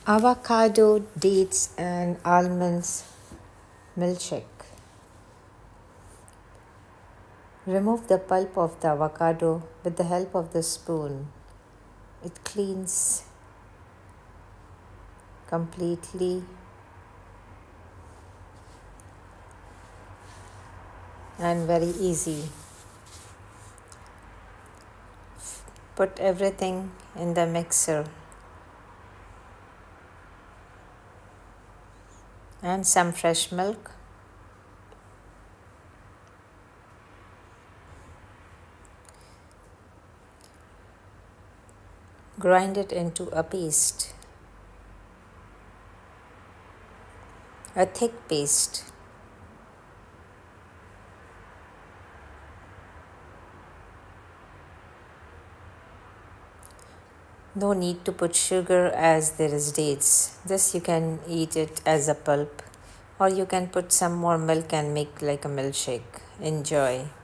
Avocado, dates, and almonds milkshake. Remove the pulp of the avocado with the help of the spoon. It cleans completely and very easy. Put everything in the mixer and some fresh milk. Grind it into a paste, a thick paste. No need to put sugar as there is dates. This you can eat it as a pulp, or you can put some more milk and make like a milkshake. Enjoy.